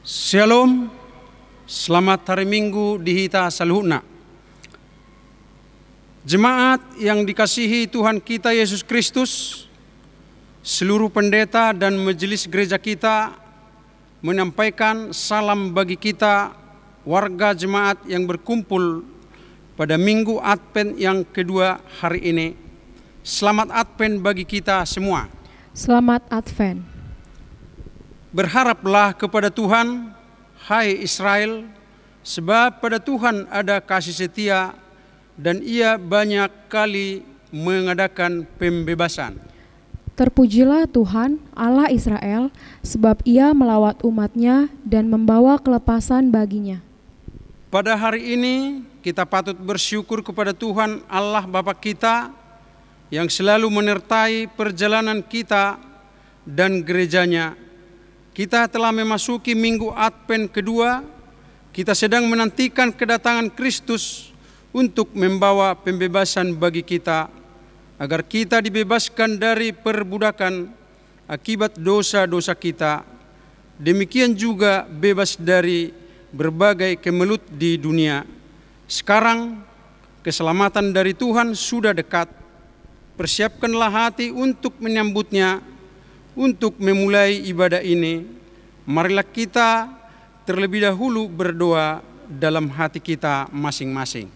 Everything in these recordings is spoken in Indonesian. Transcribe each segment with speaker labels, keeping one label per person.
Speaker 1: Shalom, selamat hari Minggu di Hita Saluhna. Jemaat yang dikasihi Tuhan kita Yesus Kristus, seluruh pendeta dan majelis gereja kita menyampaikan salam bagi kita warga jemaat yang berkumpul pada Minggu Advent yang kedua hari ini. Selamat Advent bagi kita semua.
Speaker 2: Selamat Advent.
Speaker 1: Berharaplah kepada Tuhan, hai Israel, sebab pada Tuhan ada kasih setia dan Ia banyak kali mengadakan pembebasan.
Speaker 2: Terpujilah Tuhan, Allah Israel, sebab Ia melawat umat-Nya dan membawa kelepasan baginya.
Speaker 1: Pada hari ini kita patut bersyukur kepada Tuhan Allah Bapa kita yang selalu menyertai perjalanan kita dan gerejanya. Kita telah memasuki Minggu Advent kedua. Kita sedang menantikan kedatangan Kristus untuk membawa pembebasan bagi kita, agar kita dibebaskan dari perbudakan akibat dosa-dosa kita. Demikian juga bebas dari berbagai kemelut di dunia. Sekarang keselamatan dari Tuhan sudah dekat. Persiapkanlah hati untuk menyambutnya. Untuk memulai ibadah ini, marilah kita terlebih dahulu berdoa dalam hati kita masing-masing.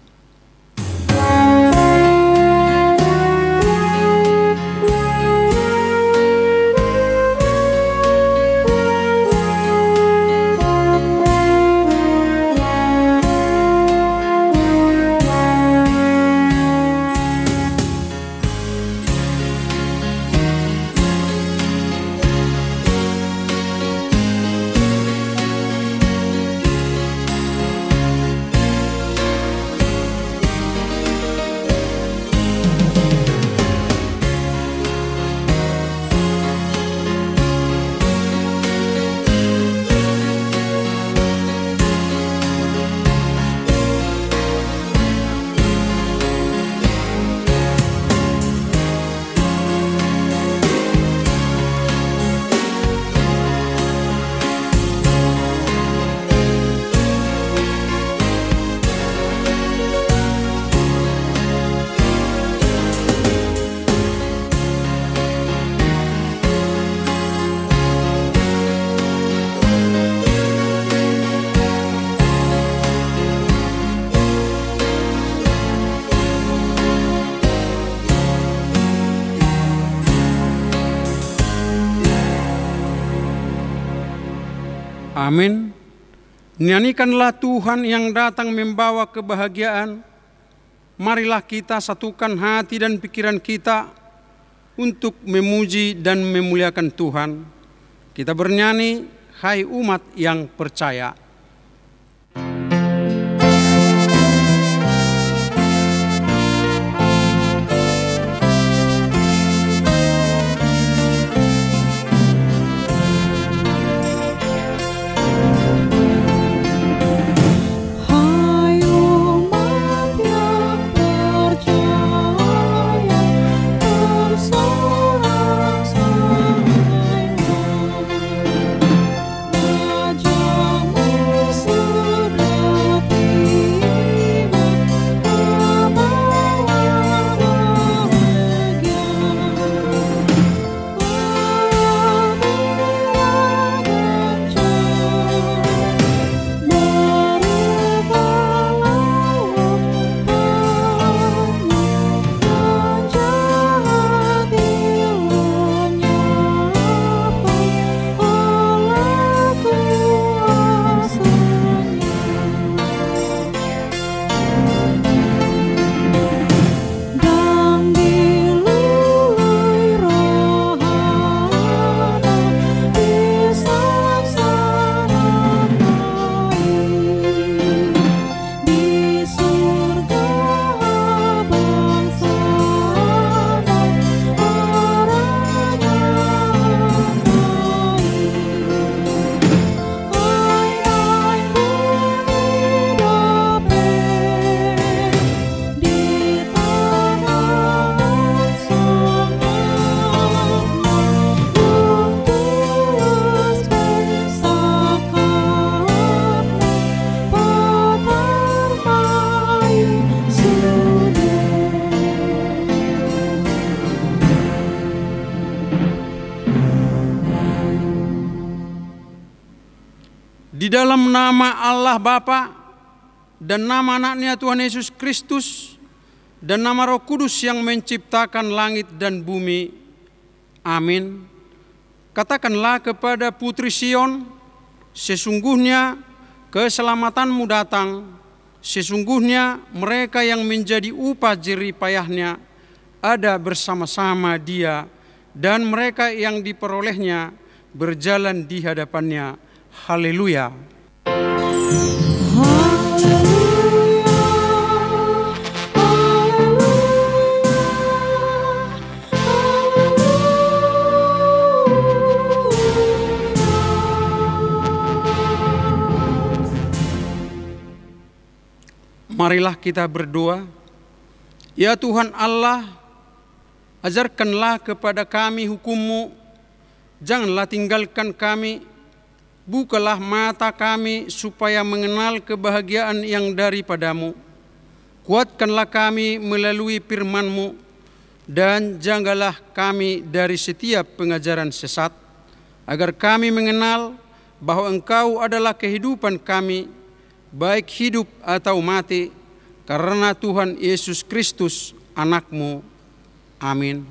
Speaker 1: Amin. Nyanyikanlah Tuhan yang datang membawa kebahagiaan. Marilah kita satukan hati dan pikiran kita untuk memuji dan memuliakan Tuhan. Kita bernyanyi, hai umat yang percaya.
Speaker 3: Jamu
Speaker 1: Di dalam nama Allah Bapa dan nama anaknya Tuhan Yesus Kristus dan nama Roh Kudus yang menciptakan langit dan bumi. Amin. Katakanlah kepada putri Sion, sesungguhnya keselamatanmu datang, sesungguhnya mereka yang menjadi upah jerih payahnya ada bersama-sama dia, dan mereka yang diperolehnya berjalan di hadapannya. Haleluya. Marilah kita berdoa. Ya Tuhan Allah, ajarkanlah kepada kami hukum-Mu, janganlah tinggalkan kami, bukalah mata kami supaya mengenal kebahagiaan yang daripada-Mu. Kuatkanlah kami melalui firman-Mu, dan jagalah kami dari setiap pengajaran sesat, agar kami mengenal bahwa Engkau adalah kehidupan kami, baik hidup atau mati, karena Tuhan Yesus Kristus anak-Mu. Amin.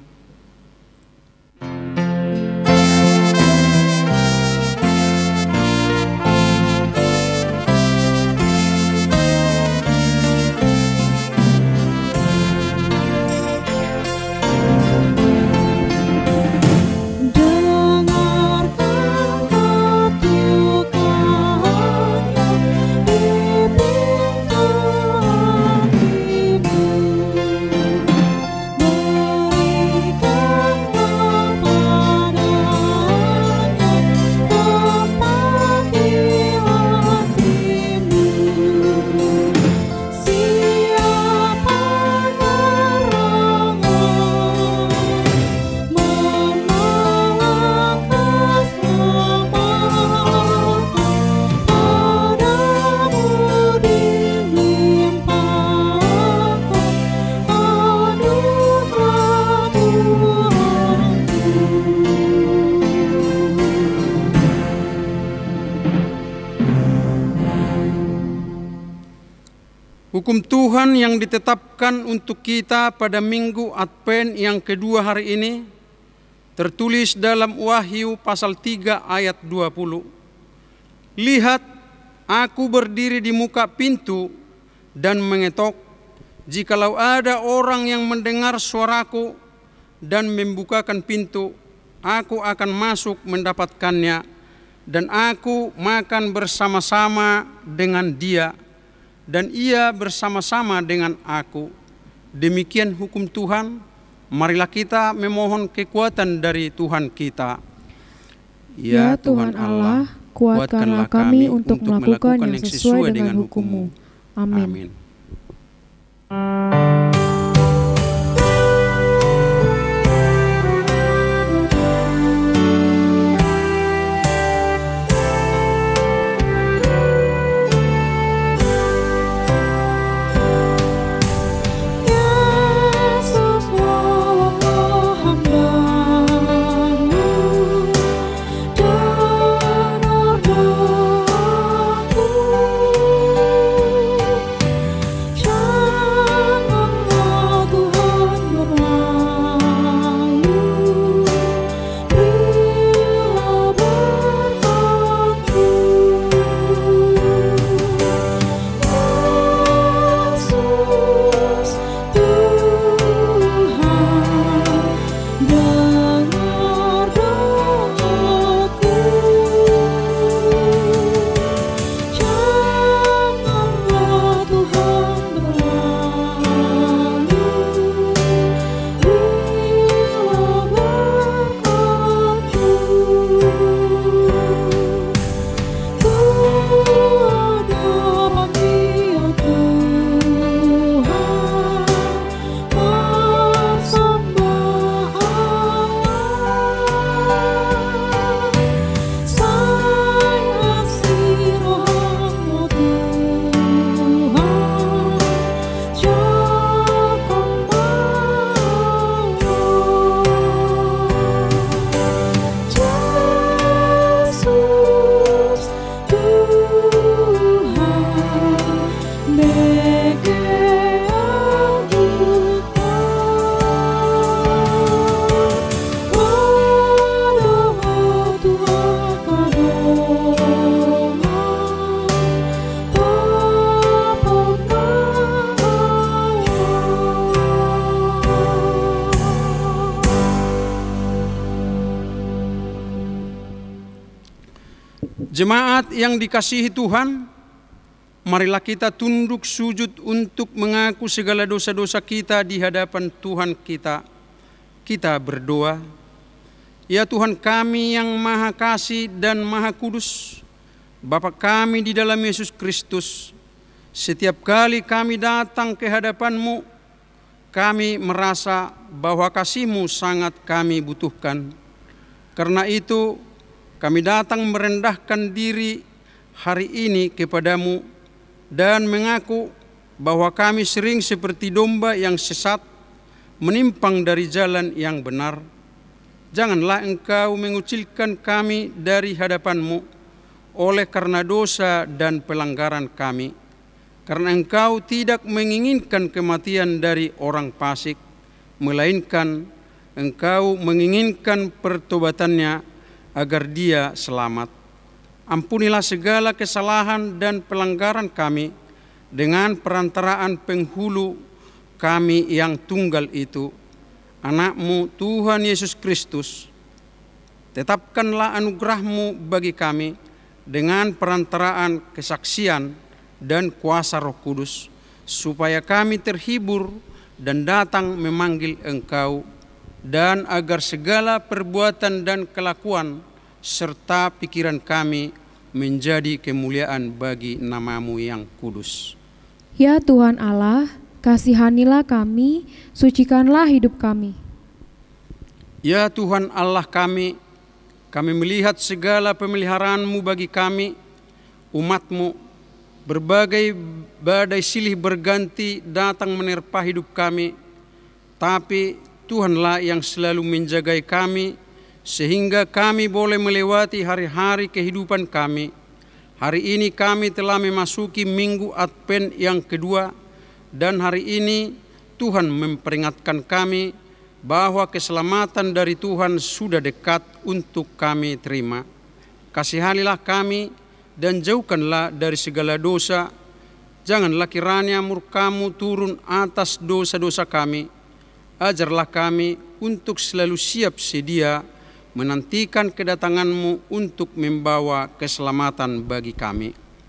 Speaker 1: Hukum Tuhan yang ditetapkan untuk kita pada Minggu Advent yang kedua hari ini tertulis dalam Wahyu pasal 3 ayat 20. Lihat, aku berdiri di muka pintu dan mengetok. Jikalau ada orang yang mendengar suaraku dan membukakan pintu, aku akan masuk mendapatkannya, dan aku makan bersama-sama dengan dia, dan ia bersama-sama dengan aku. Demikian hukum Tuhan. Marilah kita memohon kekuatan dari Tuhan kita.
Speaker 2: Ya Tuhan Allah, kuatkanlah kami untuk melakukan yang sesuai dengan hukum-Mu. Amin.
Speaker 3: Jangan
Speaker 1: Jemaat yang dikasihi Tuhan, marilah kita tunduk sujud untuk mengaku segala dosa-dosa kita di hadapan Tuhan kita. Kita berdoa. Ya Tuhan kami yang Maha Kasih dan Maha Kudus, Bapa kami di dalam Yesus Kristus, setiap kali kami datang ke hadapan-Mu, kami merasa bahwa kasih-Mu sangat kami butuhkan. Karena itu, kami datang merendahkan diri hari ini kepada-Mu dan mengaku bahwa kami sering seperti domba yang sesat, menyimpang dari jalan yang benar. Janganlah Engkau mengucilkan kami dari hadapan-Mu oleh karena dosa dan pelanggaran kami. Karena Engkau tidak menginginkan kematian dari orang fasik, melainkan Engkau menginginkan pertobatannya agar dia selamat. Ampunilah segala kesalahan dan pelanggaran kami dengan perantaraan penghulu kami yang tunggal itu, Anak-Mu Tuhan Yesus Kristus. Tetapkanlah anugerah-Mu bagi kami dengan perantaraan kesaksian dan kuasa Roh Kudus, supaya kami terhibur dan datang memanggil Engkau, dan agar segala perbuatan dan kelakuan serta pikiran kami menjadi kemuliaan bagi nama-Mu yang kudus.
Speaker 2: Ya Tuhan Allah, kasihanilah kami, sucikanlah hidup kami.
Speaker 1: Ya Tuhan Allah kami melihat segala pemeliharaan-Mu bagi kami, umat-Mu. Berbagai badai silih berganti datang menerpa hidup kami, tapi Tuhanlah yang selalu menjagai kami, sehingga kami boleh melewati hari-hari kehidupan kami. Hari ini kami telah memasuki minggu Advent yang kedua, dan hari ini Tuhan memperingatkan kami bahwa keselamatan dari Tuhan sudah dekat untuk kami terima. Kasihanilah kami dan jauhkanlah dari segala dosa. Janganlah kiranya murka-Mu turun atas dosa-dosa kami. Ajarlah kami untuk selalu siap sedia menantikan kedatangan-Mu untuk membawa keselamatan bagi kami.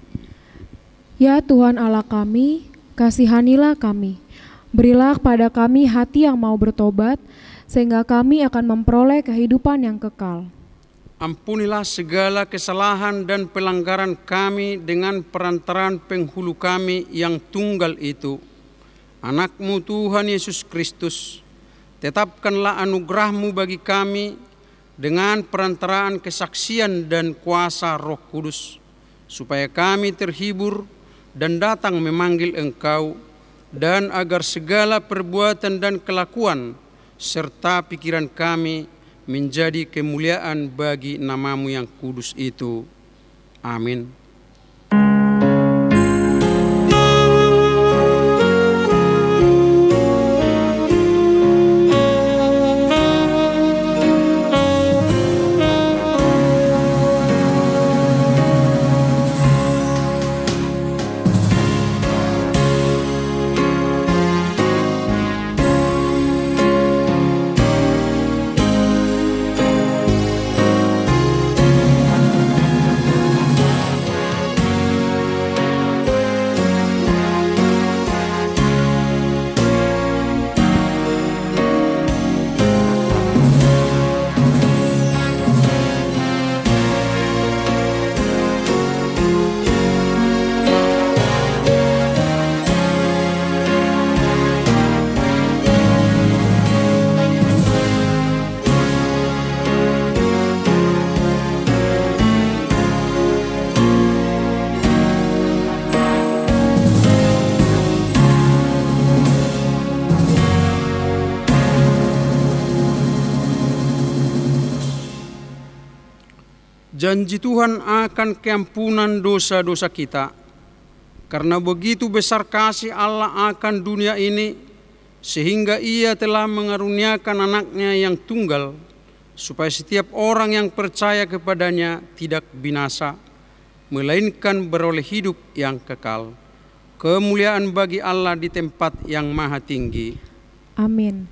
Speaker 2: Ya Tuhan Allah kami, kasihanilah kami. Berilah kepada kami hati yang mau bertobat, sehingga kami akan memperoleh kehidupan yang kekal.
Speaker 1: Ampunilah segala kesalahan dan pelanggaran kami dengan perantaraan penghulu kami yang tunggal itu, Anak-Mu Tuhan Yesus Kristus. Tetapkanlah anugerah-Mu bagi kami dengan perantaraan kesaksian dan kuasa Roh Kudus, supaya kami terhibur dan datang memanggil Engkau, dan agar segala perbuatan dan kelakuan serta pikiran kami menjadi kemuliaan bagi nama-Mu yang kudus itu. Amin. Janji Tuhan akan keampunan dosa-dosa kita. Karena begitu besar kasih Allah akan dunia ini, sehingga Ia telah mengaruniakan Anak-Nya yang tunggal, supaya setiap orang yang percaya kepadanya tidak binasa, melainkan beroleh hidup yang kekal. Kemuliaan bagi Allah di tempat yang maha tinggi.
Speaker 2: Amin.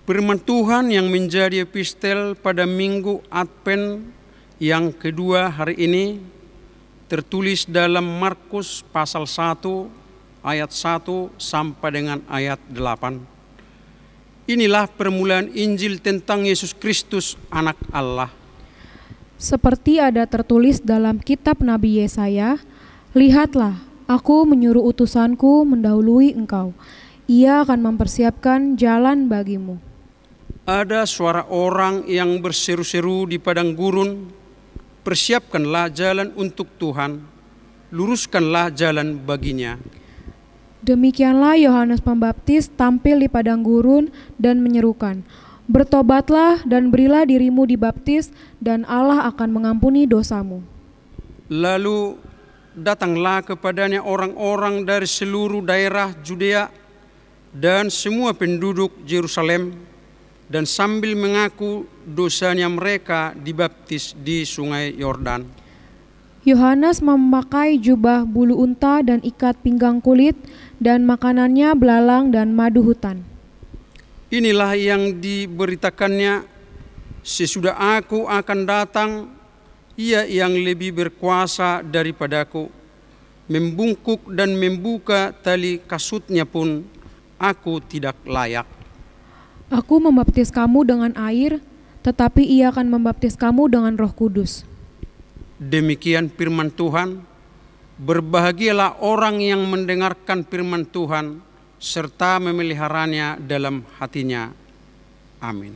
Speaker 1: Firman Tuhan yang menjadi epistel pada Minggu Advent yang kedua hari ini tertulis dalam Markus pasal 1 ayat 1 sampai dengan ayat 8. Inilah permulaan Injil tentang Yesus Kristus, Anak Allah.
Speaker 2: Seperti ada tertulis dalam kitab Nabi Yesaya, "Lihatlah, aku menyuruh utusanku mendahului engkau. Ia akan mempersiapkan jalan bagimu."
Speaker 1: Ada suara orang yang berseru-seru di padang gurun, "Persiapkanlah jalan untuk Tuhan, luruskanlah jalan baginya."
Speaker 2: Demikianlah Yohanes Pembaptis tampil di padang gurun dan menyerukan, "Bertobatlah dan berilah dirimu dibaptis, dan Allah akan mengampuni dosamu."
Speaker 1: Lalu datanglah kepadanya orang-orang dari seluruh daerah Judea dan semua penduduk Yerusalem, dan sambil mengaku dosanya mereka dibaptis di sungai Yordan.
Speaker 2: Yohanes memakai jubah bulu unta dan ikat pinggang kulit, dan makanannya belalang dan madu hutan.
Speaker 1: Inilah yang diberitakannya, "Sesudah aku akan datang, Ia yang lebih berkuasa daripadaku. Membungkuk dan membuka tali kasutnya pun aku tidak layak."
Speaker 2: Aku membaptis kamu dengan air, tetapi Ia akan membaptis kamu dengan Roh Kudus.
Speaker 1: Demikian firman Tuhan. Berbahagialah orang yang mendengarkan firman Tuhan serta memeliharanya dalam hatinya. Amin.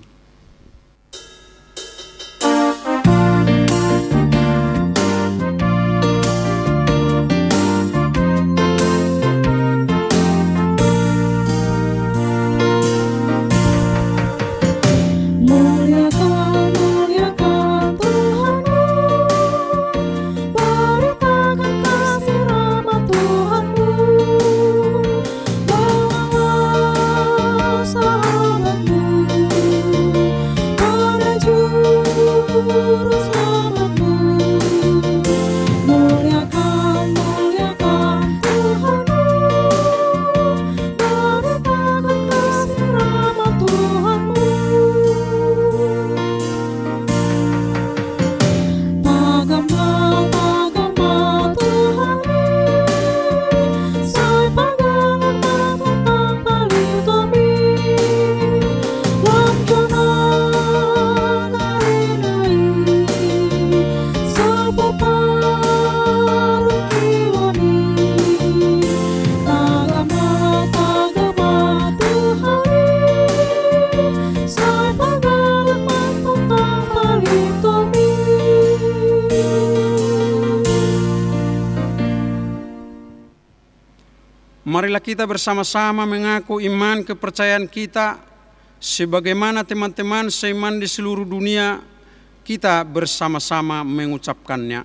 Speaker 1: Marilah kita bersama-sama mengaku iman kepercayaan kita sebagaimana teman-teman seiman di seluruh dunia kita bersama-sama mengucapkannya.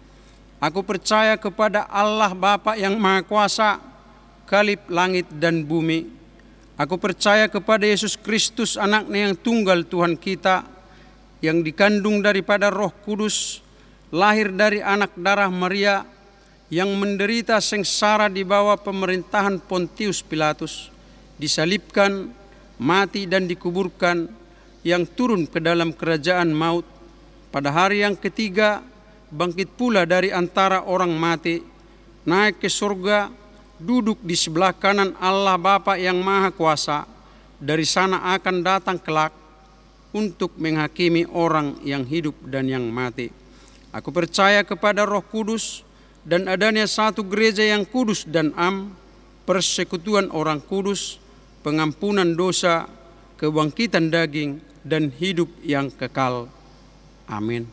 Speaker 1: Aku percaya kepada Allah Bapa yang Maha Kuasa, Khalib langit dan bumi. Aku percaya kepada Yesus Kristus, Anaknya yang tunggal Tuhan kita, yang dikandung daripada Roh Kudus, lahir dari anak darah Maria, yang menderita sengsara di bawah pemerintahan Pontius Pilatus, disalibkan, mati dan dikuburkan, yang turun ke dalam kerajaan maut, pada hari yang ketiga bangkit pula dari antara orang mati, naik ke surga, duduk di sebelah kanan Allah Bapa yang Maha Kuasa. Dari sana akan datang kelak untuk menghakimi orang yang hidup dan yang mati. Aku percaya kepada Roh Kudus dan adanya satu gereja yang kudus dan am, persekutuan orang kudus, pengampunan dosa, kebangkitan daging, dan hidup yang kekal. Amin.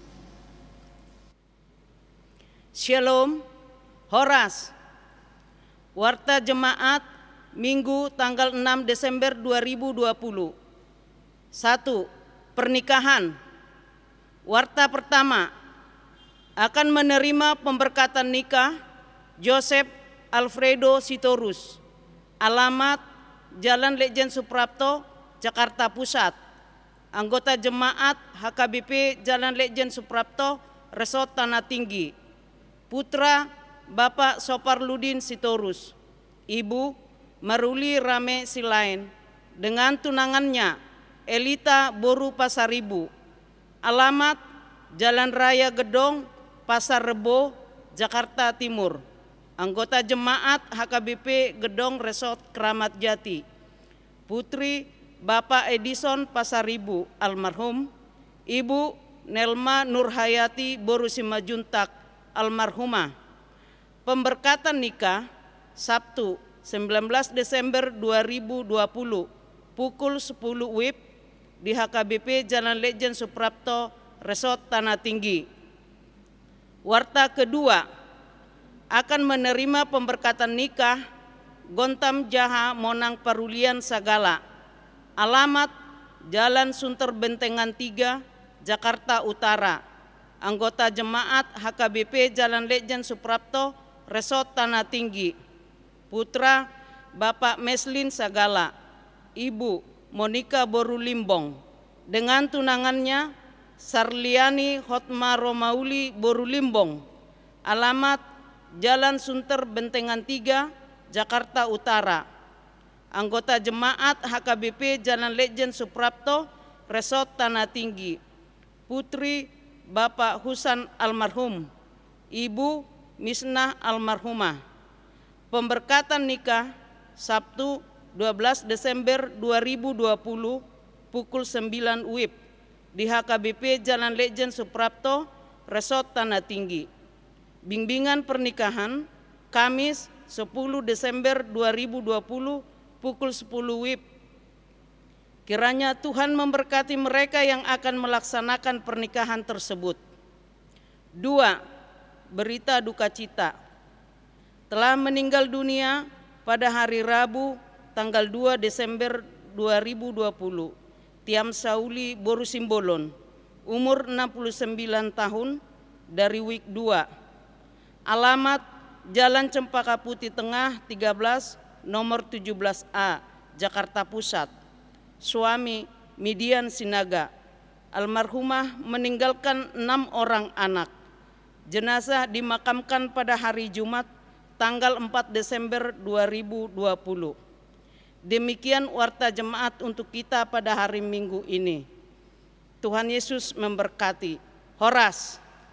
Speaker 3: Shalom, Horas. Warta Jemaat Minggu tanggal 6 Desember 2020. 1. Pernikahan. Warta pertama, akan menerima pemberkatan nikah Joseph Alfredo Sitorus. Alamat Jalan Lejen Suprapto, Jakarta Pusat. Anggota Jemaat HKBP Jalan Lejen Suprapto, Resort Tanah Tinggi. Putra Bapak Soparludin Sitorus. Ibu Maruli Rame Silain dengan tunangannya Elita Boru Pasaribu. Alamat Jalan Raya Gedong, Pasar Rebo, Jakarta Timur. Anggota Jemaat HKBP Gedong Resort Keramat Jati. Putri Bapak Edison Pasaribu almarhum. Ibu Nelma Nurhayati Boru Simajuntak almarhumah. Pemberkatan nikah Sabtu 19 Desember 2020 pukul 10 WIB di HKBP Jalan Lejen Suprapto Resort Tanah Tinggi. Warta kedua, akan menerima pemberkatan nikah Gontam Jaha Monang Parulian Sagala. Alamat Jalan Sunter Bentengan 3, Jakarta Utara. Anggota Jemaat HKBP Jalan Lejen Suprapto Resort Tanah Tinggi. Putra Bapak Meslin Sagala. Ibu Monika Boru Limbong. Dengan tunangannya Sarliani Hotma Romauli Boru Limbong. Alamat Jalan Sunter Bentengan 3, Jakarta Utara. Anggota Jemaat HKBP Jalan Lejen Suprapto Resort Tanah Tinggi. Putri Bapak Husan almarhum. Ibu Misnah almarhumah. Pemberkatan nikah Sabtu 12 Desember 2020 pukul 9 WIB di HKBP Jalan Lejen Suprapto Resort Tanah Tinggi. Bimbingan pernikahan Kamis 10 Desember 2020 pukul 10 WIB. Kiranya Tuhan memberkati mereka yang akan melaksanakan pernikahan tersebut. 2. Berita duka cita. Telah meninggal dunia pada hari Rabu tanggal 2 Desember 2020 Tiam Sauli Boru Simbolon, umur 69 tahun, dari WIK 2. Alamat Jalan Cempaka Putih Tengah 13 nomor 17A, Jakarta Pusat. Suami Midian Sinaga. Almarhumah meninggalkan 6 orang anak. Jenazah dimakamkan pada hari Jumat tanggal 4 Desember 2020. Demikian warta jemaat untuk kita pada hari Minggu ini. Tuhan Yesus memberkati. Horas.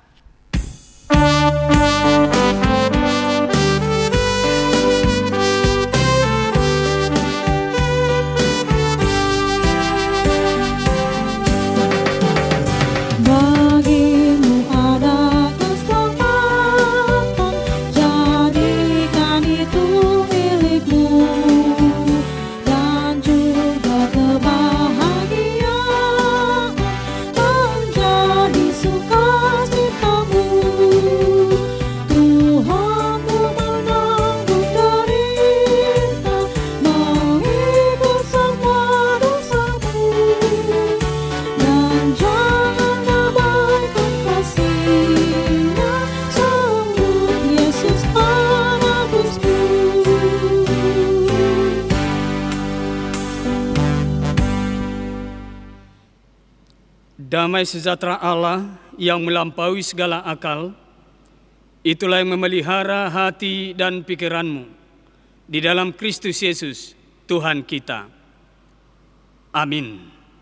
Speaker 4: Damai sejahtera Allah yang melampaui segala akal, itulah yang memelihara hati dan pikiranmu di dalam Kristus Yesus, Tuhan kita. Amin.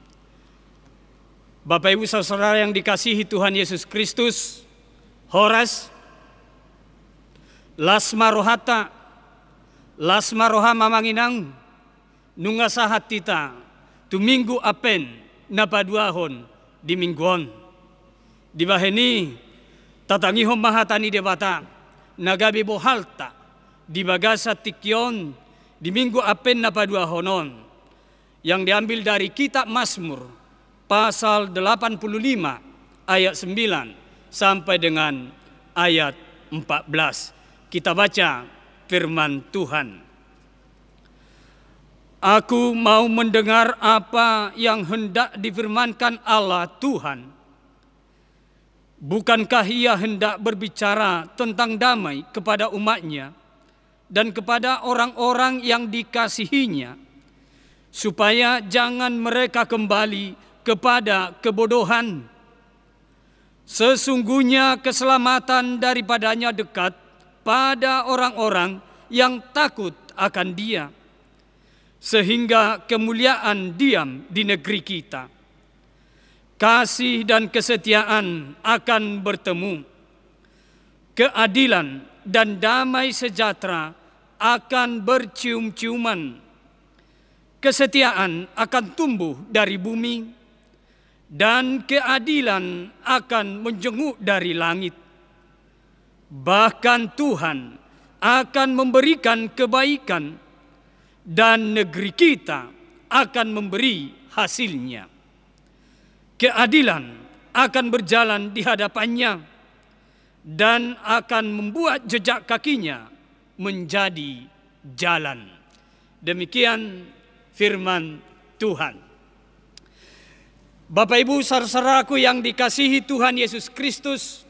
Speaker 4: Bapak Ibu Saudara yang dikasihi Tuhan Yesus Kristus, Horas, Lasma Rohata, Lasma Roha Mamanginang, Nungasahat Tita, Tuminggu Apen, Napaduahon, di mingguan. Di baheni, tatangihom mahatani debata, nagabi bohalta, di bagasa tikyon, di minggu Apen Napaduahonon, yang diambil dari kitab Mazmur, pasal 85, ayat 9, sampai dengan ayat 14. Kita baca firman Tuhan. Aku mau mendengar apa yang hendak difirmankan Allah Tuhan. Bukankah Ia hendak berbicara tentang damai kepada umatnya dan kepada orang-orang yang dikasihinya, supaya jangan mereka kembali kepada kebodohan. Sesungguhnya keselamatan daripadanya dekat pada orang-orang yang takut akan Dia. sehingga kemuliaan diam di negeri kita. Kasih dan kesetiaan akan bertemu. Keadilan dan damai sejahtera akan bercium-ciuman. Kesetiaan akan tumbuh dari bumi, dan keadilan akan menjenguk dari langit. Bahkan Tuhan akan memberikan kebaikan, dan negeri kita akan memberi hasilnya. Keadilan akan berjalan di hadapannya, dan akan membuat jejak kakinya menjadi jalan. Demikian firman Tuhan. Bapak Ibu saudara-saudaraku yang dikasihi Tuhan Yesus Kristus,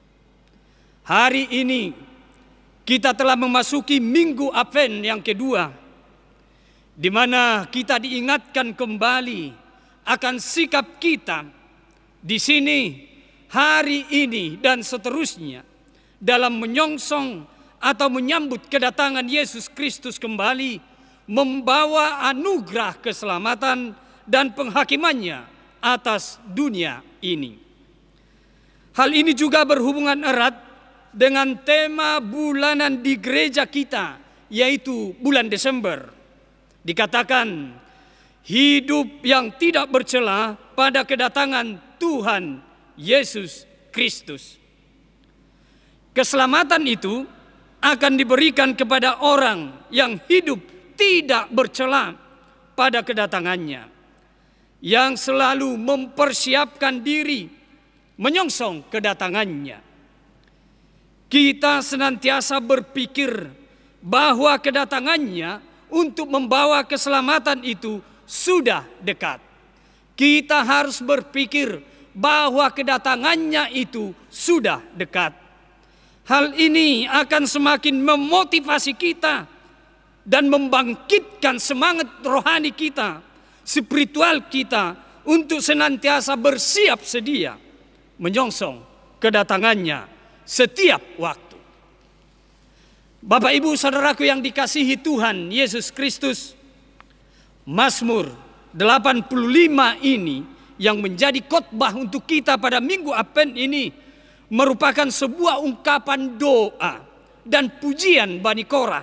Speaker 4: hari ini kita telah memasuki Minggu Advent yang kedua, di mana kita diingatkan kembali akan sikap kita di sini, hari ini dan seterusnya dalam menyongsong atau menyambut kedatangan Yesus Kristus kembali, membawa anugerah keselamatan dan penghakimannya atas dunia ini. Hal ini juga berhubungan erat dengan tema bulanan di gereja kita, yaitu bulan Desember. Dikatakan hidup yang tidak bercela pada kedatangan Tuhan Yesus Kristus. Keselamatan itu akan diberikan kepada orang yang hidup tidak bercela pada kedatangannya, yang selalu mempersiapkan diri menyongsong kedatangannya. Kita senantiasa berpikir bahwa kedatangannya untuk membawa keselamatan itu sudah dekat. Kita harus berpikir bahwa kedatangannya itu sudah dekat. Hal ini akan semakin memotivasi kita dan membangkitkan semangat rohani kita, spiritual kita, untuk senantiasa bersiap sedia menyongsong kedatangannya setiap waktu. Bapak Ibu saudaraku yang dikasihi Tuhan Yesus Kristus, Mazmur 85 ini yang menjadi khotbah untuk kita pada Minggu Advent ini merupakan sebuah ungkapan doa dan pujian Bani Korah,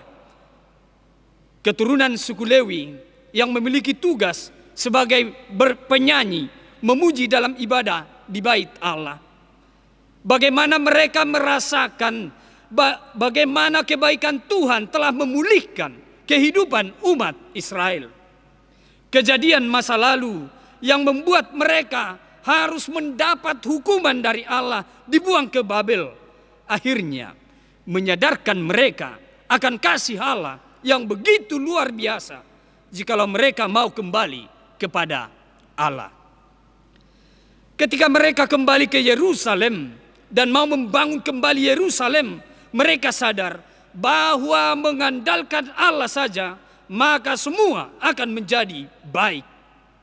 Speaker 4: keturunan suku Lewi yang memiliki tugas sebagai penyanyi memuji dalam ibadah di bait Allah. Bagaimana mereka merasakan bagaimana kebaikan Tuhan telah memulihkan kehidupan umat Israel. Kejadian masa lalu yang membuat mereka harus mendapat hukuman dari Allah, dibuang ke Babel, akhirnya menyadarkan mereka akan kasih Allah yang begitu luar biasa jikalau mereka mau kembali kepada Allah. Ketika mereka kembali ke Yerusalem dan mau membangun kembali Yerusalem, mereka sadar bahwa mengandalkan Allah saja maka semua akan menjadi baik.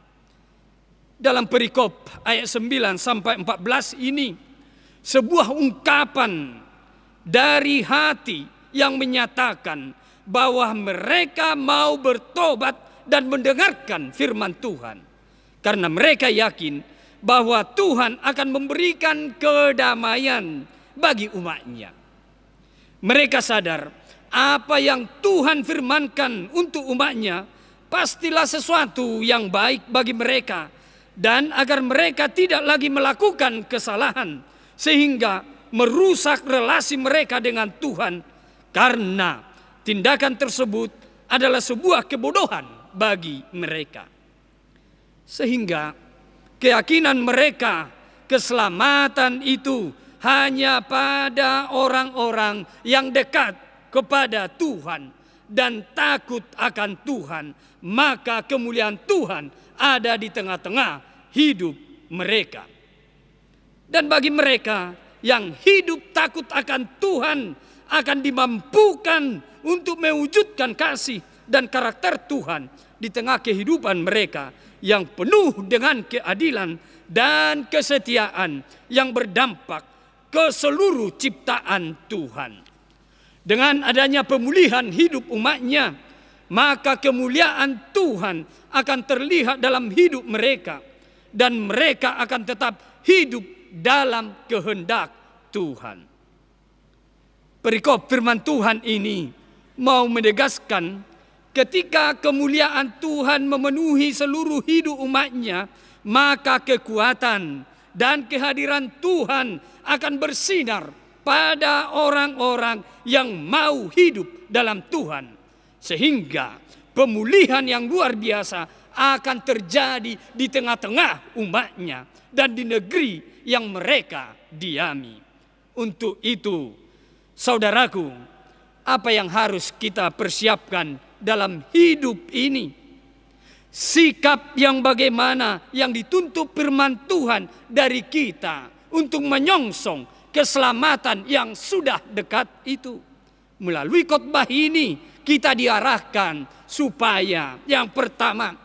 Speaker 4: Dalam perikop ayat 9 sampai 14 ini, sebuah ungkapan dari hati yang menyatakan bahwa mereka mau bertobat dan mendengarkan firman Tuhan. Karena mereka yakin bahwa Tuhan akan memberikan kedamaian bagi umatnya. Mereka sadar apa yang Tuhan firmankan untuk umatnya pastilah sesuatu yang baik bagi mereka, dan agar mereka tidak lagi melakukan kesalahan sehingga merusak relasi mereka dengan Tuhan, karena tindakan tersebut adalah sebuah kebodohan bagi mereka. Sehingga keyakinan mereka keselamatan itu hanya pada orang-orang yang dekat kepada Tuhan dan takut akan Tuhan, maka kemuliaan Tuhan ada di tengah-tengah hidup mereka. Dan bagi mereka yang hidup takut akan Tuhan, akan dimampukan untuk mewujudkan kasih dan karakter Tuhan di tengah kehidupan mereka yang penuh dengan keadilan dan kesetiaan yang berdampak ke seluruh ciptaan Tuhan. Dengan adanya pemulihan hidup umatnya, maka kemuliaan Tuhan akan terlihat dalam hidup mereka, dan mereka akan tetap hidup dalam kehendak Tuhan. Perikop firman Tuhan ini mau menegaskan ketika kemuliaan Tuhan memenuhi seluruh hidup umatnya, maka kekuatan dan kehadiran Tuhan akan bersinar pada orang-orang yang mau hidup dalam Tuhan. Sehingga pemulihan yang luar biasa akan terjadi di tengah-tengah umatnya dan di negeri yang mereka diami. Untuk itu, saudaraku, apa yang harus kita persiapkan dalam hidup ini? Sikap yang bagaimana yang dituntut firman Tuhan dari kita untuk menyongsong keselamatan yang sudah dekat itu. Melalui khotbah ini kita diarahkan supaya yang pertama,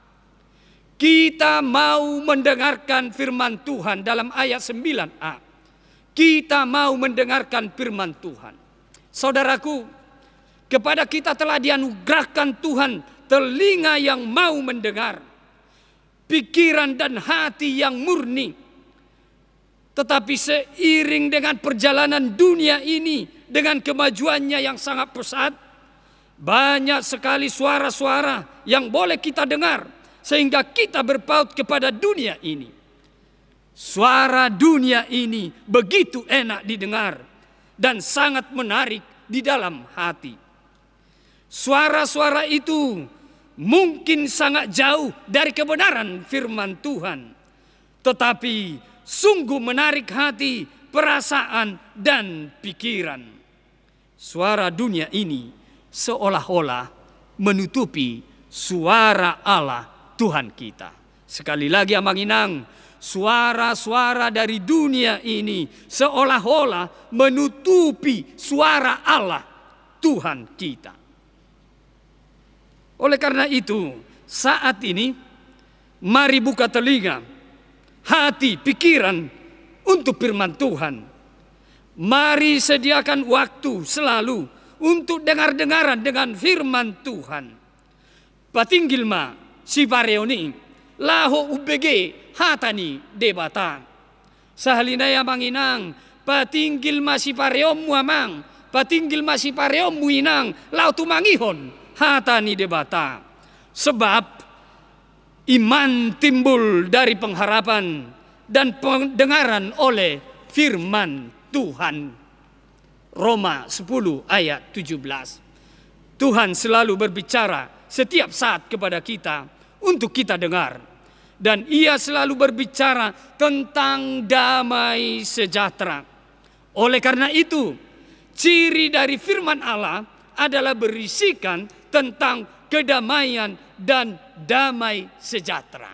Speaker 4: kita mau mendengarkan firman Tuhan dalam ayat 9a. Kita mau mendengarkan firman Tuhan. Saudaraku, kepada kita telah dianugerahkan Tuhan telinga yang mau mendengar, pikiran dan hati yang murni. Tetapi seiring dengan perjalanan dunia ini, dengan kemajuannya yang sangat pesat, banyak sekali suara-suara yang boleh kita dengar, sehingga kita berpaut kepada dunia ini. Suara dunia ini begitu enak didengar dan sangat menarik di dalam hati. Suara-suara itu mungkin sangat jauh dari kebenaran firman Tuhan, tetapi sungguh menarik hati, perasaan, dan pikiran. Suara dunia ini seolah-olah menutupi suara Allah Tuhan kita. Sekali lagi Ambang Inang, suara-suara dari dunia ini seolah-olah menutupi suara Allah Tuhan kita. Oleh karena itu, saat ini mari buka telinga, hati, pikiran untuk firman Tuhan. Mari sediakan waktu selalu untuk dengar-dengaran dengan firman Tuhan. Patinggilma si pareoni laho UBG hatani debata. Sahalinaya manginang patinggilma si pareomu amang, patinggilma si pareomu inang lau tumangihon hatani debata. Sebab iman timbul dari pengharapan dan pendengaran oleh firman Tuhan. Roma 10 ayat 17. Tuhan selalu berbicara setiap saat kepada kita untuk kita dengar. Dan Ia selalu berbicara tentang damai sejahtera. Oleh karena itu, ciri dari firman Allah adalah berisikan tentang kedamaian dan damai sejahtera.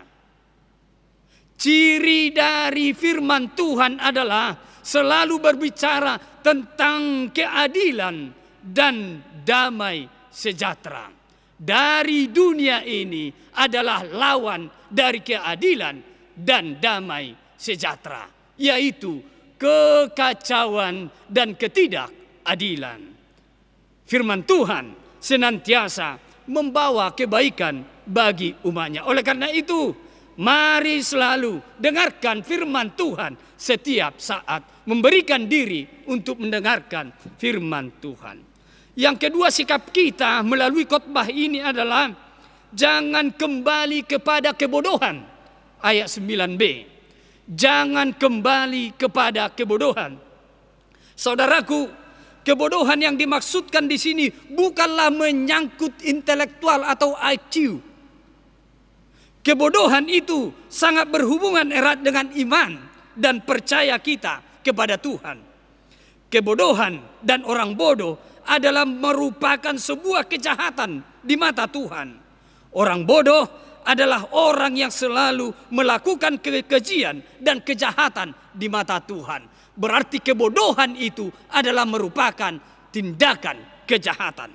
Speaker 4: Ciri dari firman Tuhan adalah selalu berbicara tentang keadilan dan damai sejahtera. Dari dunia ini adalah lawan dari keadilan dan damai sejahtera, yaitu kekacauan dan ketidakadilan. Firman Tuhan senantiasa membawa kebaikan bagi umatnya. Oleh karena itu, mari selalu dengarkan firman Tuhan setiap saat. Memberikan diri untuk mendengarkan firman Tuhan. Yang kedua, sikap kita melalui khotbah ini adalah jangan kembali kepada kebodohan. Ayat 9b. Jangan kembali kepada kebodohan. Saudaraku, kebodohan yang dimaksudkan di sini bukanlah menyangkut intelektual atau IQ. Kebodohan itu sangat berhubungan erat dengan iman dan percaya kita kepada Tuhan. Kebodohan dan orang bodoh adalah merupakan sebuah kejahatan di mata Tuhan. Orang bodoh adalah orang yang selalu melakukan kekejian dan kejahatan di mata Tuhan. Berarti kebodohan itu adalah merupakan tindakan kejahatan.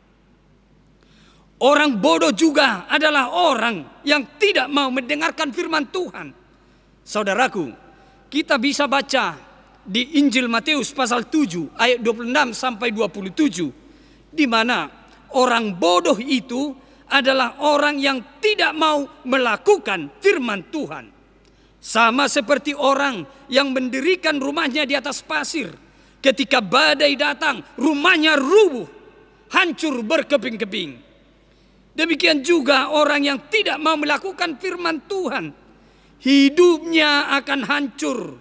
Speaker 4: Orang bodoh juga adalah orang yang tidak mau mendengarkan firman Tuhan. Saudaraku, kita bisa baca di Injil Matius pasal 7 ayat 26 sampai 27, di mana orang bodoh itu adalah orang yang tidak mau melakukan firman Tuhan. Sama seperti orang yang mendirikan rumahnya di atas pasir. Ketika badai datang, rumahnya rubuh, hancur berkeping-keping. Demikian juga orang yang tidak mau melakukan firman Tuhan, hidupnya akan hancur,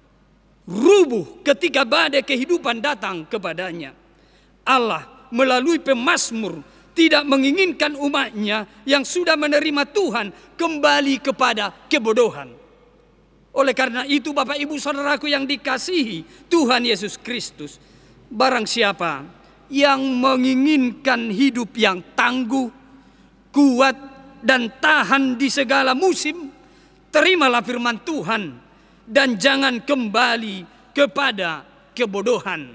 Speaker 4: rubuh ketika badai kehidupan datang kepadanya. Allah melalui pemazmur tidak menginginkan umatnya yang sudah menerima Tuhan kembali kepada kebodohan. Oleh karena itu, Bapak Ibu Saudaraku yang dikasihi Tuhan Yesus Kristus, barang siapa yang menginginkan hidup yang tangguh, kuat, dan tahan di segala musim, terimalah firman Tuhan dan jangan kembali kepada kebodohan.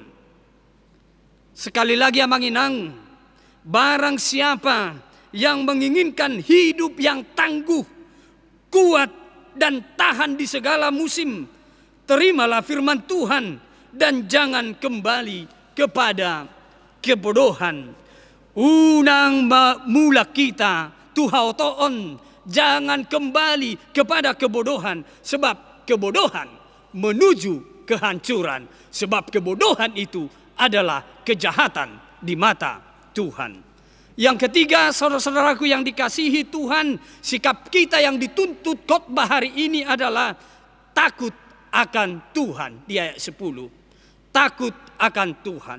Speaker 4: Sekali lagi Amang Inang, barang siapa yang menginginkan hidup yang tangguh, kuat, dan tahan di segala musim, terimalah firman Tuhan dan jangan kembali kepada kebodohan. Unang mula kita tuhau toon, jangan kembali kepada kebodohan, sebab kebodohan menuju kehancuran, sebab kebodohan itu adalah kejahatan di mata Tuhan. Yang ketiga, saudara-saudaraku yang dikasihi Tuhan, sikap kita yang dituntut khotbah hari ini adalah takut akan Tuhan. Di ayat 10, takut akan Tuhan.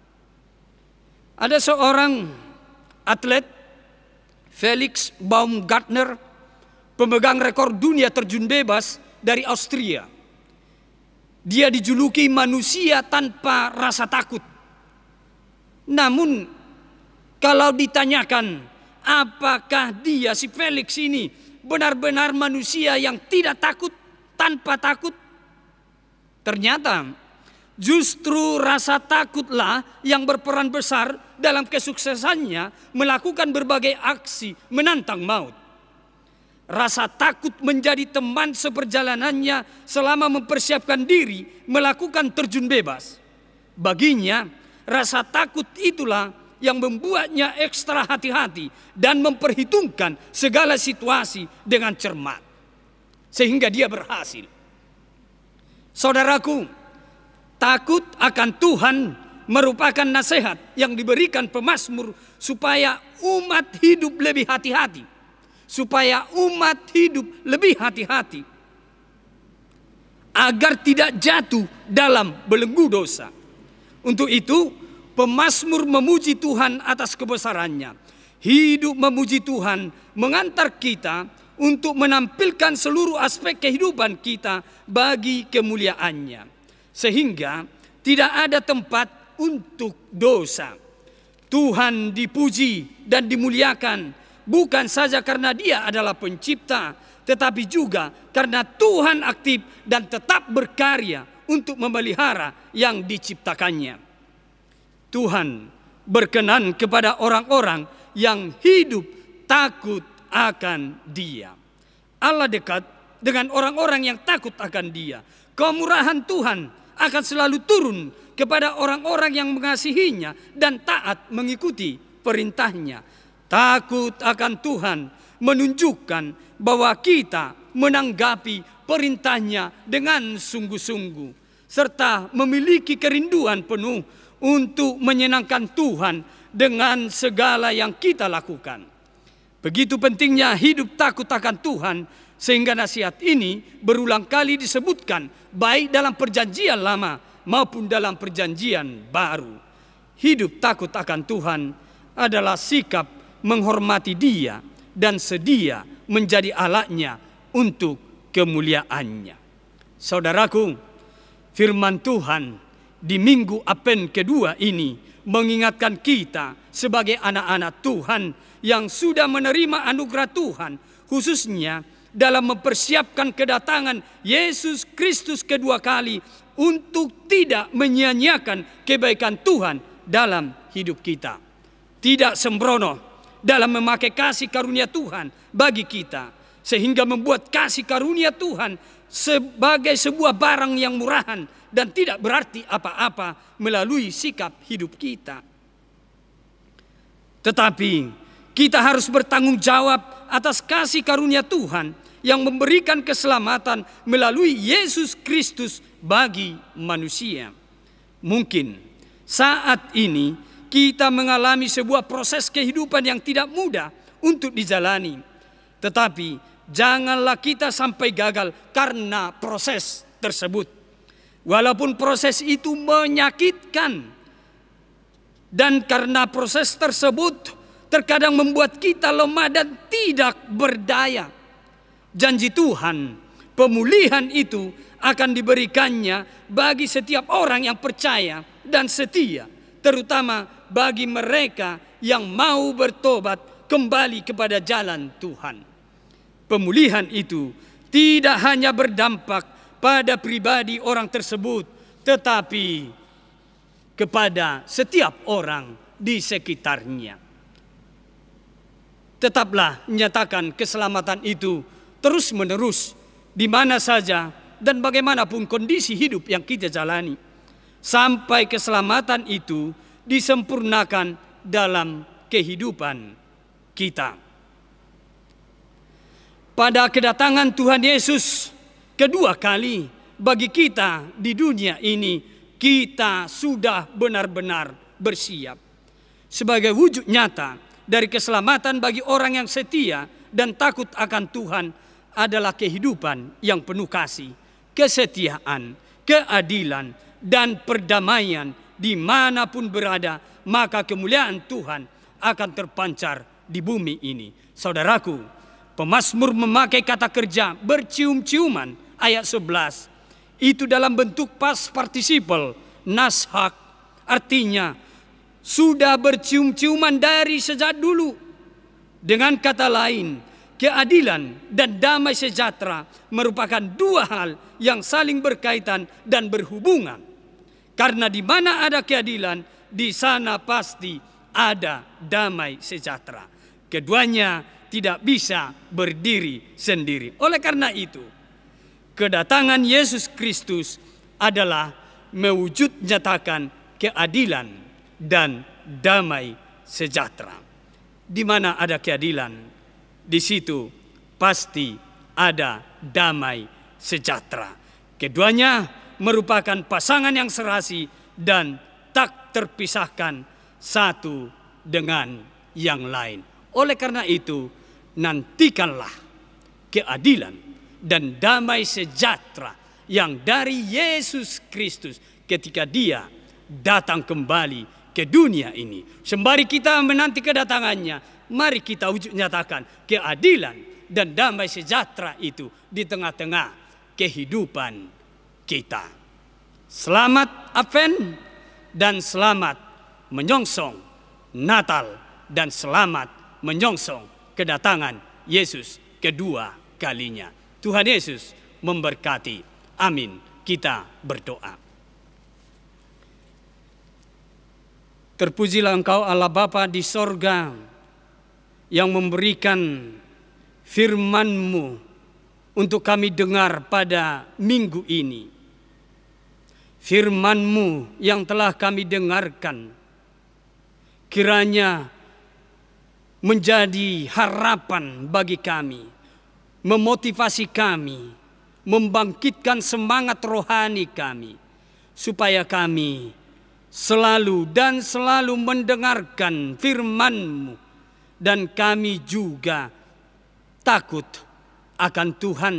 Speaker 4: Ada seorang atlet, Felix Baumgartner, pemegang rekor dunia terjun bebas dari Austria. Dia dijuluki manusia tanpa rasa takut. Namun kalau ditanyakan apakah dia, si Felix ini, benar-benar manusia yang tidak takut, tanpa takut, ternyata justru rasa takutlah yang berperan besar dalam kesuksesannya melakukan berbagai aksi menantang maut. Rasa takut menjadi teman seperjalanannya selama mempersiapkan diri melakukan terjun bebas. Baginya, rasa takut itulah yang membuatnya ekstra hati-hati dan memperhitungkan segala situasi dengan cermat, sehingga dia berhasil. Saudaraku, takut akan Tuhan merupakan nasihat yang diberikan pemazmur supaya umat hidup lebih hati-hati, supaya umat hidup lebih hati-hati agar tidak jatuh dalam belenggu dosa. Untuk itu, pemazmur memuji Tuhan atas kebesarannya. Hidup memuji Tuhan mengantar kita untuk menampilkan seluruh aspek kehidupan kita bagi kemuliaannya. Sehingga tidak ada tempat untuk dosa. Tuhan dipuji dan dimuliakan bukan saja karena Dia adalah pencipta, tetapi juga karena Tuhan aktif dan tetap berkarya untuk memelihara yang diciptakannya. Tuhan berkenan kepada orang-orang yang hidup takut akan Dia. Allah dekat dengan orang-orang yang takut akan Dia. Kemurahan Tuhan akan selalu turun kepada orang-orang yang mengasihinya dan taat mengikuti perintahnya. Takut akan Tuhan menunjukkan bahwa kita menanggapi perintahnya dengan sungguh-sungguh, serta memiliki kerinduan penuh untuk menyenangkan Tuhan dengan segala yang kita lakukan. Begitu pentingnya hidup takut akan Tuhan, sehingga nasihat ini berulang kali disebutkan baik dalam perjanjian lama maupun dalam perjanjian baru. Hidup takut akan Tuhan adalah sikap menghormati Dia dan sedia menjadi alatnya untuk kemuliaannya. Saudaraku, firman Tuhan di Minggu Advent kedua ini mengingatkan kita sebagai anak-anak Tuhan yang sudah menerima anugerah Tuhan, khususnya dalam mempersiapkan kedatangan Yesus Kristus kedua kali, untuk tidak menyia-nyiakan kebaikan Tuhan dalam hidup kita. Tidak sembrono dalam memakai kasih karunia Tuhan bagi kita, sehingga membuat kasih karunia Tuhan sebagai sebuah barang yang murahan dan tidak berarti apa-apa melalui sikap hidup kita. Tetapi kita harus bertanggung jawab atas kasih karunia Tuhan yang memberikan keselamatan melalui Yesus Kristus bagi manusia. Mungkin saat ini kita mengalami sebuah proses kehidupan yang tidak mudah untuk dijalani. Tetapi janganlah kita sampai gagal karena proses tersebut. Walaupun proses itu menyakitkan, dan karena proses tersebut terkadang membuat kita lemah dan tidak berdaya. Janji Tuhan, pemulihan itu akan diberikannya bagi setiap orang yang percaya dan setia, terutama bagi mereka yang mau bertobat kembali kepada jalan Tuhan. Pemulihan itu tidak hanya berdampak pada pribadi orang tersebut, tetapi kepada setiap orang di sekitarnya. Tetaplah nyatakan keselamatan itu terus-menerus di mana saja dan bagaimanapun kondisi hidup yang kita jalani, sampai keselamatan itu disempurnakan dalam kehidupan kita. Pada kedatangan Tuhan Yesus kedua kali bagi kita di dunia ini, kita sudah benar-benar bersiap. Sebagai wujud nyata dari keselamatan bagi orang yang setia dan takut akan Tuhan adalah kehidupan yang penuh kasih, kesetiaan, keadilan, dan perdamaian dimanapun berada, maka kemuliaan Tuhan akan terpancar di bumi ini. Saudaraku, pemazmur memakai kata kerja bercium-ciuman ayat 11. Itu dalam bentuk past participle, nashak, artinya sudah bercium-ciuman dari sejak dulu. Dengan kata lain, keadilan dan damai sejahtera merupakan dua hal yang saling berkaitan dan berhubungan. Karena di mana ada keadilan, di sana pasti ada damai sejahtera. Keduanya tidak bisa berdiri sendiri. Oleh karena itu, kedatangan Yesus Kristus adalah mewujud nyatakan keadilan dan damai sejahtera. Di mana ada keadilan, di situ pasti ada damai sejahtera. Keduanya merupakan pasangan yang serasi dan tak terpisahkan satu dengan yang lain. Oleh karena itu, nantikanlah keadilan dan damai sejahtera yang dari Yesus Kristus ketika Dia datang kembali ke dunia ini. Sembari kita menanti kedatangannya, mari kita wujud nyatakan keadilan dan damai sejahtera itu di tengah-tengah kehidupan kita. Selamat Advent dan selamat menyongsong Natal dan selamat menyongsong kedatangan Yesus kedua kalinya. Tuhan Yesus memberkati. Amin. Kita berdoa. Terpujilah Engkau Allah Bapa di sorga yang memberikan firman-Mu untuk kami dengar pada minggu ini. Firman-Mu yang telah kami dengarkan kiranya menjadi harapan bagi kami, memotivasi kami, membangkitkan semangat rohani kami, supaya kami selalu dan selalu mendengarkan firman-Mu, dan kami juga takut akan Tuhan.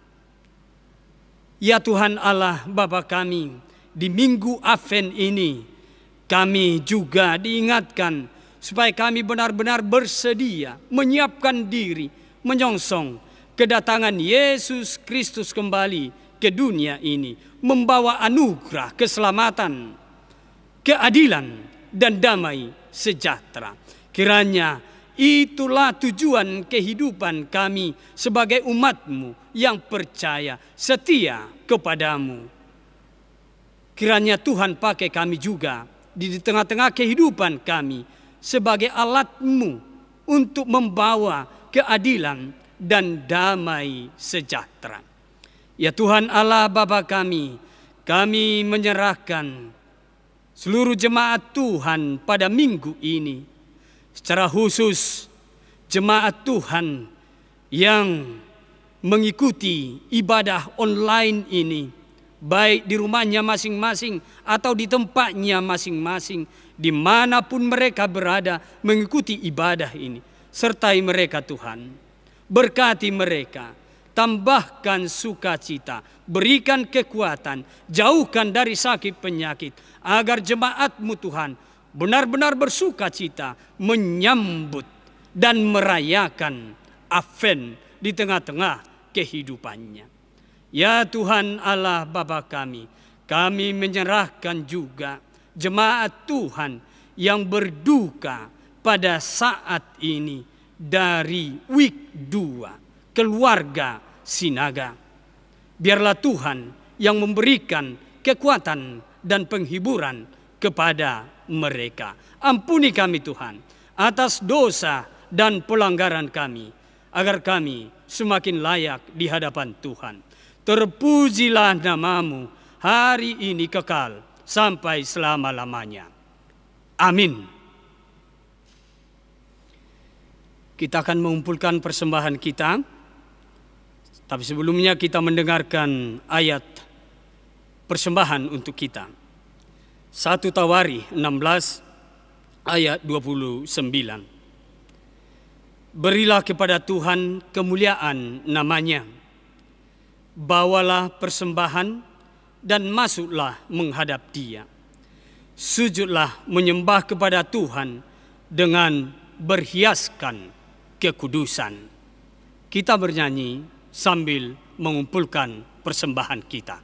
Speaker 4: Ya Tuhan Allah Bapa kami, di minggu Advent ini kami juga diingatkan supaya kami benar-benar bersedia, menyiapkan diri, menyongsong kedatangan Yesus Kristus kembali ke dunia ini, membawa anugerah keselamatan, keadilan, dan damai sejahtera. Kiranya itulah tujuan kehidupan kami sebagai umat-Mu yang percaya, setia kepadamu. Kiranya Tuhan pakai kami juga di tengah-tengah kehidupan kami sebagai alat-Mu untuk membawa keadilan dan damai sejahtera. Ya Tuhan Allah Bapa kami menyerahkan seluruh jemaat Tuhan pada minggu ini. Secara khusus jemaat Tuhan yang mengikuti ibadah online ini, baik di rumahnya masing-masing atau di tempatnya masing-masing, dimanapun mereka berada mengikuti ibadah ini. Sertai mereka Tuhan, berkati mereka, tambahkan sukacita, berikan kekuatan, jauhkan dari sakit penyakit, agar jemaat-Mu Tuhan benar-benar bersukacita menyambut dan merayakan Advent di tengah-tengah kehidupannya. Ya Tuhan Allah Bapa kami menyerahkan juga jemaat Tuhan yang berduka pada saat ini dari week 2, keluarga Sinaga. Biarlah Tuhan yang memberikan kekuatan dan penghiburan kepada mereka. Ampuni kami Tuhan atas dosa dan pelanggaran kami, agar kami semakin layak di hadapan Tuhan. Terpujilah nama-Mu hari ini kekal sampai selama-lamanya. Amin. Kita akan mengumpulkan persembahan kita, tapi sebelumnya kita mendengarkan ayat persembahan untuk kita. 1 Tawari 16 ayat 29. Berilah kepada Tuhan kemuliaan nama-Nya. Bawalah persembahan dan masuklah menghadap Dia. Sujudlah menyembah kepada Tuhan dengan berhiaskan kekudusan. Kita bernyanyi sambil mengumpulkan persembahan kita.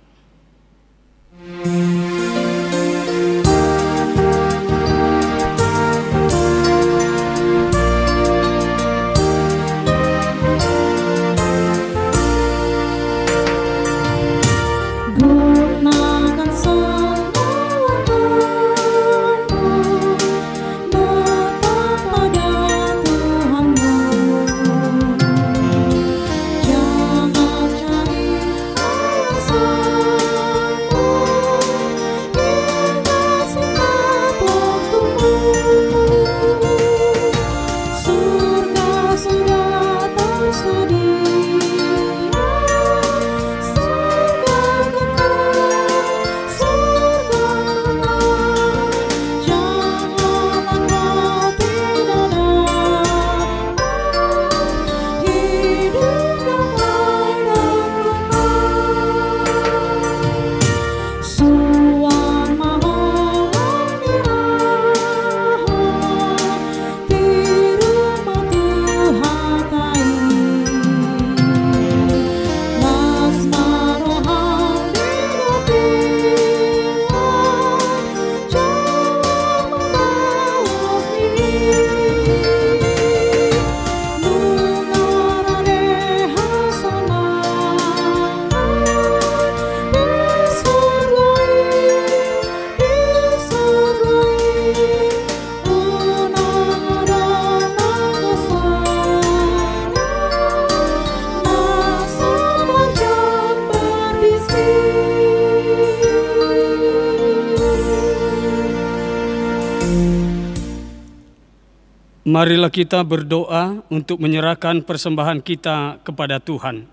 Speaker 4: Marilah kita berdoa untuk menyerahkan persembahan kita kepada Tuhan.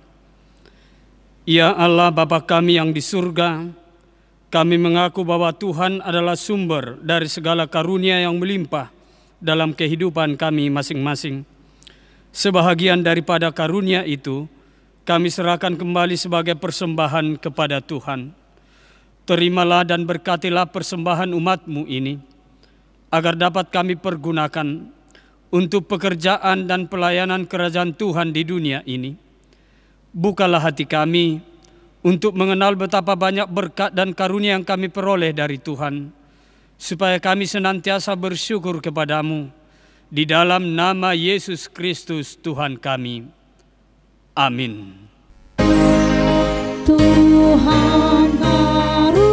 Speaker 4: Ya Allah Bapa kami yang di surga, kami mengaku bahwa Tuhan adalah sumber dari segala karunia yang melimpah dalam kehidupan kami masing-masing. Sebahagian daripada karunia itu, kami serahkan kembali sebagai persembahan kepada Tuhan. Terimalah dan berkatilah persembahan umat-Mu ini, agar dapat kami pergunakan untuk pekerjaan dan pelayanan kerajaan Tuhan di dunia ini. Bukalah hati kami untuk mengenal betapa banyak berkat dan karunia yang kami peroleh dari Tuhan, supaya kami senantiasa bersyukur kepada-Mu. Di dalam nama Yesus Kristus Tuhan kami. Amin.
Speaker 5: Tuhan karuniamu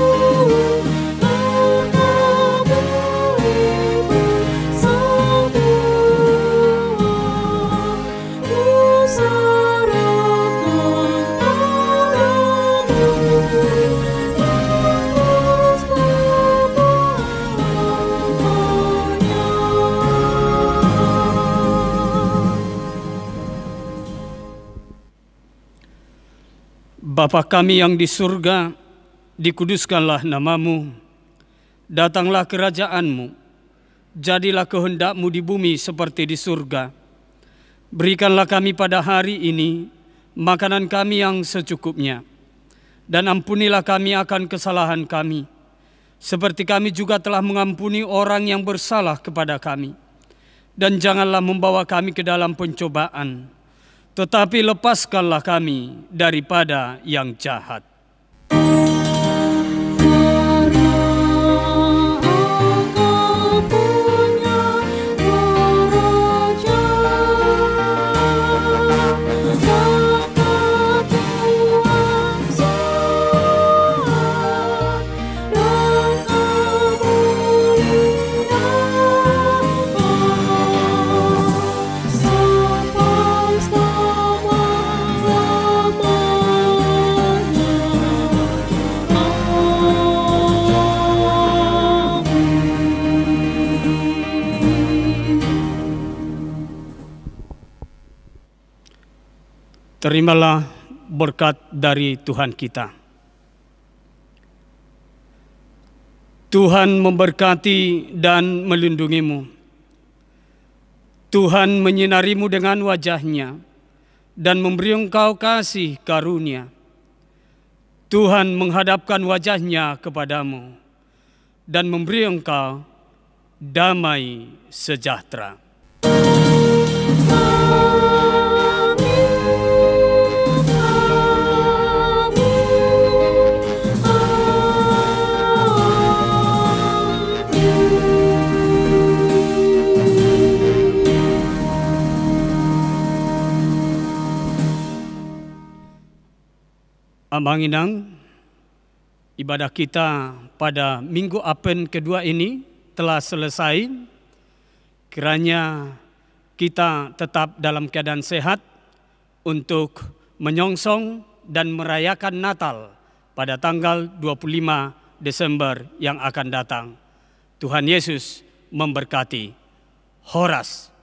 Speaker 5: satu
Speaker 4: Bapa kami yang di surga, dikuduskanlah namamu, datanglah kerajaan-Mu, jadilah kehendak-Mu di bumi seperti di surga. Berikanlah kami pada hari ini makanan kami yang secukupnya, dan ampunilah kami akan kesalahan kami, seperti kami juga telah mengampuni orang yang bersalah kepada kami. Dan janganlah membawa kami ke dalam pencobaan, tetapi lepaskanlah kami daripada yang jahat. Terimalah berkat dari Tuhan kita. Tuhan memberkati dan melindungimu. Tuhan menyinarimu dengan wajah-Nya dan memberi engkau kasih karunia. Tuhan menghadapkan wajah-Nya kepadamu dan memberi engkau damai sejahtera. Abanginang, ibadah kita pada Minggu Apen kedua ini telah selesai. Kiranya kita tetap dalam keadaan sehat untuk menyongsong dan merayakan Natal pada tanggal 25 Desember yang akan datang. Tuhan Yesus memberkati. Horas.